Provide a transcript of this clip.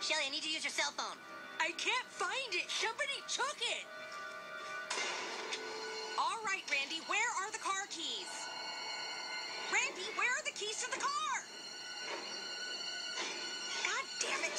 Shelly, I need to use your cell phone. I can't find it. Somebody took it. All right, Randy, where are the car keys? Randy, where are the keys to the car? God damn it.